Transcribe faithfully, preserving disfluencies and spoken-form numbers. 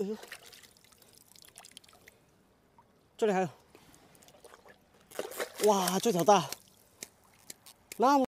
哎呦，这里还有，哇，这条大，那么。